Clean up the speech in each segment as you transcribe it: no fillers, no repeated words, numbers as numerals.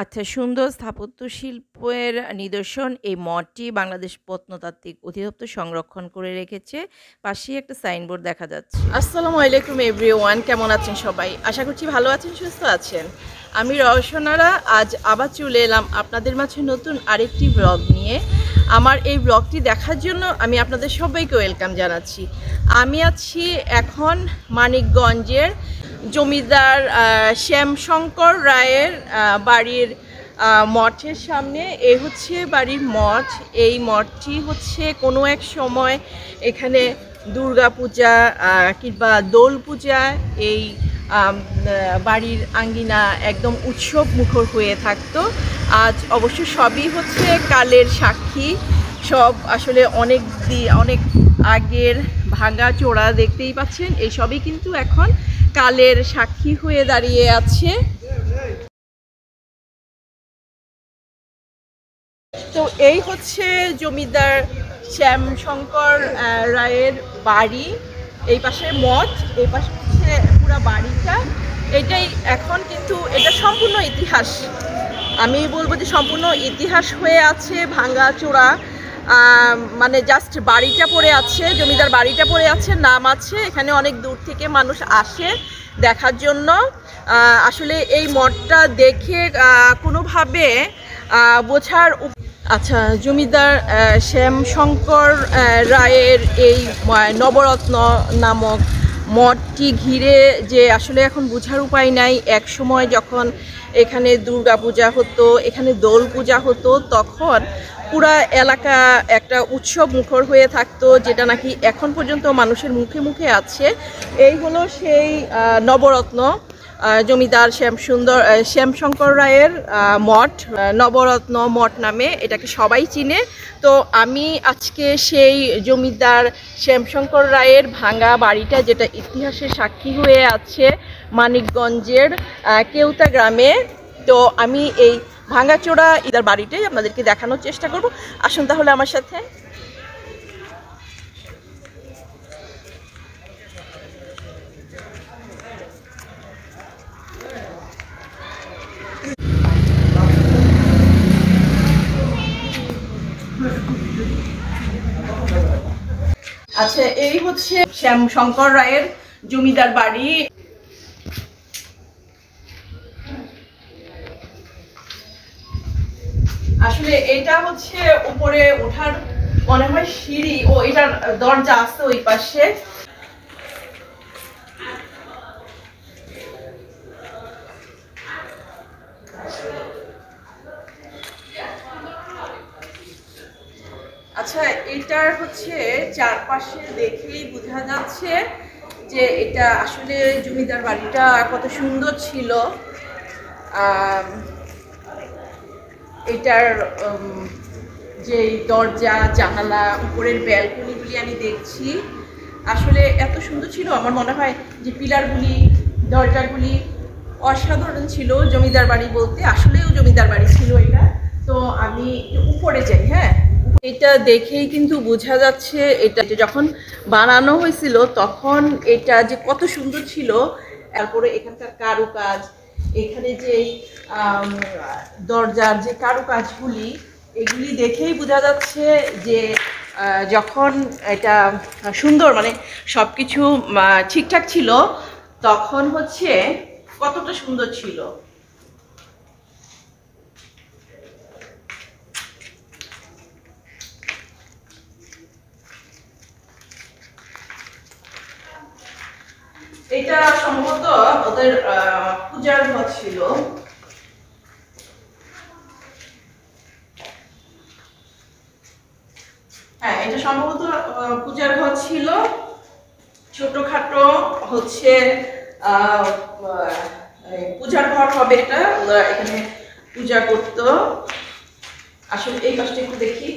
আচ্ছা, সুন্দর স্থাপত্য শিল্পের নিদর্শন এই মঠটি বাংলাদেশ প্রত্নতাত্ত্বিক অধিদপ্তর সংরক্ষণ করে রেখেছে। পাশেই একটা সাইনবোর্ড দেখা যাচ্ছে। আসসালামু আলাইকুম এভরিওয়ান, কেমন আছেন সবাই? আশা করছি ভালো আছেন, সুস্থ আছেন। আমি রওশনারা আজ আবার চলে এলাম আপনাদের মাঝে নতুন আরেকটি ব্লগ নিয়ে। আমার এই ব্লগটি দেখার জন্য আমি আপনাদের সবাইকে ওয়েলকাম জানাচ্ছি। আমি আছি এখন মানিকগঞ্জের জমিদার শ্যামশঙ্কর রায়ের বাড়ির মঠের সামনে। এই হচ্ছে বাড়ির মঠ। এই মঠটি হচ্ছে কোনো এক সময় এখানে দুর্গা পূজা কিংবা দোল পূজা এই বাড়ির আঙ্গিনা একদম উৎসব মুখর হয়ে থাকতো। আজ অবশ্য সবই হচ্ছে কালের সাক্ষী। সব আসলে অনেক আগের ভাঙা চোরা দেখতেই পাচ্ছেন, এই সবই কিন্তু এখন কালের সাক্ষী হয়ে দাঁড়িয়ে আছে। তো এই হচ্ছে জমিদার শ্যামশঙ্কর রায়ের বাড়ি। এই পাশে মঠ, এই পাশে হচ্ছে পুরো বাড়িটা। এটাই এখন কিন্তু এটা সম্পূর্ণ ইতিহাস, আমি বলবো যে সম্পূর্ণ ইতিহাস হয়ে আছে, ভাঙা চোরা। মানে জাস্ট বাড়িটা পড়ে আছে, জমিদার বাড়িটা পড়ে আছে, নাম আছে। এখানে অনেক দূর থেকে মানুষ আসে দেখার জন্য। আসলে এই মঠটা দেখে কোনোভাবে বোঝার। আচ্ছা, জমিদার শ্যামশঙ্কর রায়ের এই নবরত্ন নামক মঠটি ঘিরে যে আসলে এখন বোঝার উপায় নাই। এক সময় যখন এখানে দুর্গা পূজা হতো, এখানে দোল পূজা হতো, তখন পুরা এলাকা একটা উৎসব মুখর হয়ে থাকতো, যেটা নাকি এখন পর্যন্ত মানুষের মুখে মুখে আছে। এই হলো সেই নবরত্ন জমিদার শ্যামশঙ্কর রায়ের মঠ, নবরত্ন মঠ নামে এটাকে সবাই চিনে। তো আমি আজকে সেই জমিদার শ্যামশঙ্কর রায়ের ভাঙা বাড়িটা, যেটা ইতিহাসের সাক্ষী হয়ে আছে মানিকগঞ্জের কেউতা গ্রামে, তো আমি এই ভাঙাচোরা ইদার বাড়িটাই আপনাদেরকে দেখানোর চেষ্টা করব। আসুন তাহলে আমার সাথে। আচ্ছা, এই হচ্ছে শ্যামশঙ্কর রায়ের জমিদার বাড়ি। আসলে এটা হচ্ছে উপরে ওঠার মনে হয় সিঁড়ি, ও এটার দরজা আছে ওই পাশে। আচ্ছা, এটার হচ্ছে চারপাশে দেখেই বোঝা যাচ্ছে যে এটা আসলে জমিদার বাড়িটা কত সুন্দর ছিল। এটার যে দরজা জানালা উপরের ব্যালকনিগুলি আমি দেখছি, আসলে এত সুন্দর ছিল। আমার মনে হয় যে পিলারগুলি দরজাগুলি অসাধারণ ছিল। জমিদার বাড়ি বলতে আসলেও জমিদার বাড়ি ছিল এটা। তো আমি উপরে যাই। হ্যাঁ, এটা দেখেই কিন্তু বোঝা যাচ্ছে এটা যখন বানানো হয়েছিল তখন এটা যে কত সুন্দর ছিল। তারপরে এখানকার কারুকাজ, এখানে যে দরজার যে কারুকাজগুলি, এগুলি দেখেই বোঝা যাচ্ছে যে যখন এটা সুন্দর, মানে সব কিছু ঠিকঠাক ছিল, তখন হচ্ছে কতটা সুন্দর ছিল। এটা সম্ভবত ওদের পূজার ঘর ছিল। হ্যাঁ, এটা সম্ভবত পূজার ঘর ছিল। ছোটখাটো হচ্ছে পূজার ঘর হবে এটা, ওরা এখানে পূজা করতো। আসলে এই পাশটা একটু দেখি।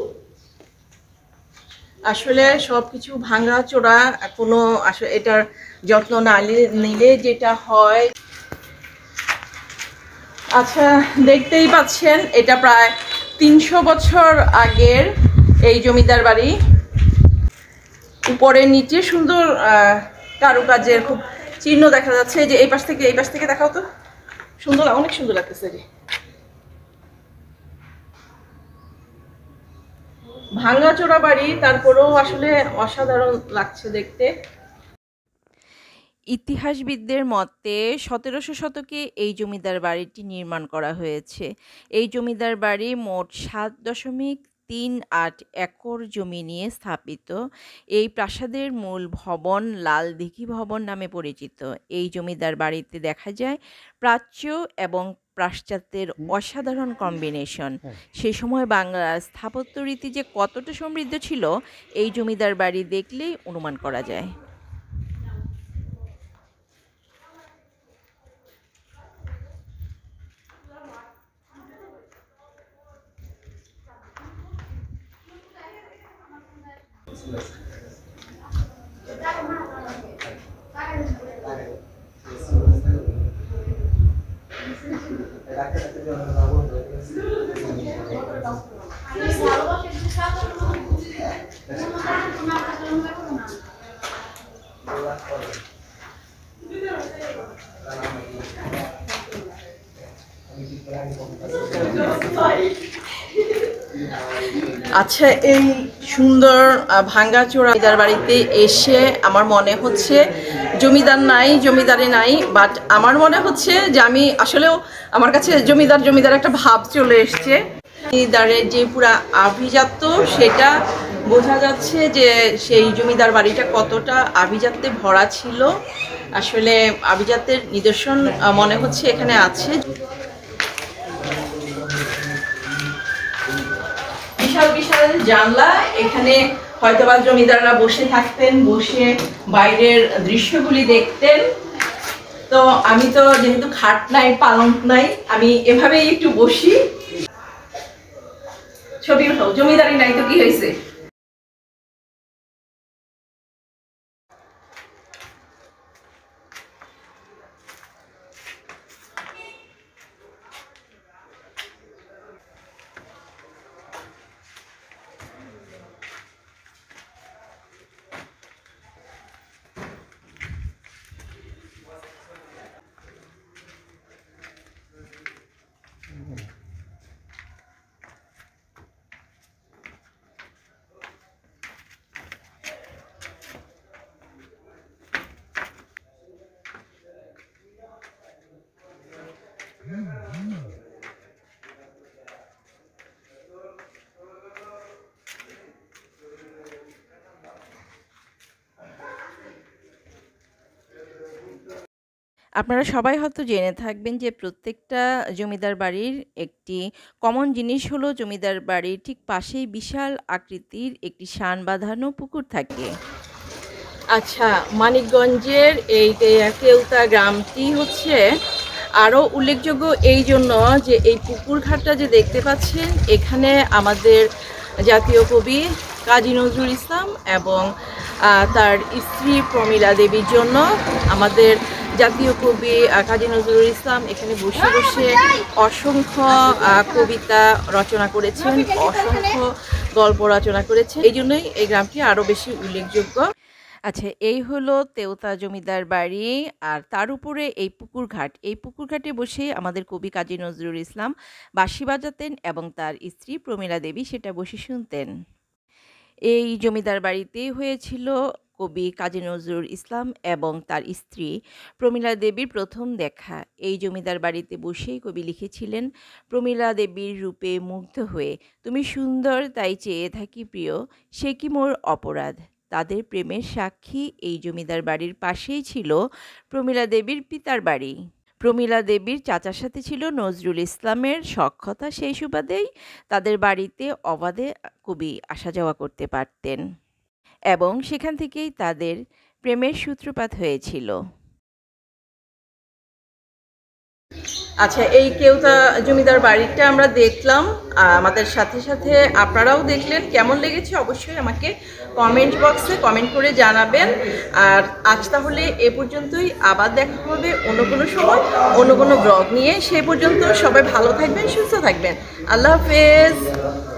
আসলে সবকিছু ভাঙা চোরা, কোনো আসলে এটার যত্ন না নিলে যেটা হয়। আচ্ছা, দেখতেই পাচ্ছেন এটা প্রায় 300 বছর আগের এই জমিদার বাড়ি। উপরে নিচে সুন্দর কারুকাজের খুব চিহ্ন দেখা যাচ্ছে। যে এই পাশ থেকে দেখাও তো, সুন্দর, অনেক সুন্দর লাগতেছে। যে ভাঙাচোরা বাড়ি, তারপরেও আসলে অসাধারণ লাগছে দেখতে। ইতিহাসবিদদের মতে 1700 শতকে এই জমিদার বাড়িটি নির্মাণ করা হয়েছে। এই জমিদার বাড়ি মোট 7.38 একর জমি নিয়ে স্থাপিত। এই প্রাসাদের মূল ভবন লাল দিঘি ভবন নামে পরিচিত। এই জমিদার বাড়িতে দেখা যায় প্রাচ্য এবং পাশ্চাত্যের অসাধারণ কম্বিনেশন। সেই সময় বাংলার স্থাপত্য রীতি যে কতটা সমৃদ্ধ ছিল, এই জমিদার বাড়ি দেখলেই অনুমান করা যায়। আচ্ছা, এই সুন্দর ভাঙ্গাচোরা জমিদার বাড়িতে এসে আমার মনে হচ্ছে জমিদার নাই, জমিদারি নাই, বাট আমার মনে হচ্ছে যে আমি আসলেও, আমার কাছে জমিদার একটা ভাব চলে এসছে। জমিদারের যে পুরা আভিজাত্য সেটা বোঝা যাচ্ছে, যে সেই জমিদার বাড়িটা কতটা আভিজাত্যে ভরা ছিল। আসলে আভিজাত্যের নিদর্শন মনে হচ্ছে এখানে আছে। বিশাল বিশাল জানলা, এখানে হয়তোবা জমিদাররা বসে থাকতেন, বসে বাইরের দৃশ্যগুলি দেখতেন। তো আমি তো যেহেতু খাট নাই, পালঙ্ক নাই, আমি এভাবেই একটু বসি, ছবি উঠাও। জমিদারি নাই তো কি হয়েছে। আপনারা সবাই হয়তো জেনে থাকবেন যে প্রত্যেকটা জমিদার বাড়ির একটি কমন জিনিস হলো জমিদার বাড়ির ঠিক পাশেই বিশাল আকৃতির একটি শান বাঁধানো পুকুর থাকে। আচ্ছা, মানিকগঞ্জের এই কেউতা গ্রামটি হচ্ছে আরও উল্লেখযোগ্য এই জন্য যে এই পুকুর ঘাটটা যে দেখতে পাচ্ছেন, এখানে আমাদের জাতীয় কবি কাজী নজরুল ইসলাম এবং তার স্ত্রী প্রমীলা দেবীর জন্য আমাদের জাতীয় কবি কাজী নজরুল ইসলাম এখানে বসে বসে অসংখ্য কবিতা রচনা করেছেন, অসংখ্য গল্প রচনা করেছেন। এই জন্যই এই গ্রামটি আরও বেশি উল্লেখযোগ্য। আচ্ছা, এই হলো তেওতা জমিদার বাড়ি, আর তার উপরে এই পুকুর ঘাট। এই পুকুর ঘাটে বসে আমাদের কবি কাজী নজরুল ইসলাম বাঁশি বাজাতেন এবং তার স্ত্রী প্রমীলা দেবী সেটা বসে শুনতেন। এই জমিদার বাড়িতেই হয়েছিল কবি কাজী নজরুল ইসলাম এবং তার স্ত্রী প্রমীলা দেবীর প্রথম দেখা। এই জমিদার বাড়িতে বসেই কবি লিখেছিলেন, প্রমীলা দেবীর রূপে মুগ্ধ হয়ে তুমি সুন্দর তাই চেয়ে থাকি প্রিয়, সে কি মোর অপরাধ। তাদের প্রেমের সাক্ষী এই জমিদার বাড়ির পাশেই ছিল প্রমীলা দেবীর পিতার বাড়ি। প্রমীলা দেবীর চাচার সাথে ছিল নজরুল ইসলামের সখ্যতা, সেই সুবাদেই তাদের বাড়িতে অবাধে কবি আসা যাওয়া করতে পারতেন এবং সেখান থেকেই তাদের প্রেমের সূত্রপাত হয়েছিল। আচ্ছা, এই কেউতা জমিদার বাড়িটা আমরা দেখলাম, আমাদের সাথে সাথে আপনারাও দেখলেন। কেমন লেগেছে অবশ্যই আমাকে কমেন্ট বক্সে কমেন্ট করে জানাবেন। আর আজ তাহলে এ পর্যন্তই, আবার দেখা হবে অন্য কোনো সময় অন্য কোনো ব্লগ নিয়ে। সেই পর্যন্ত সবাই ভালো থাকবেন, সুস্থ থাকবেন। আল্লাহ হাফেজ।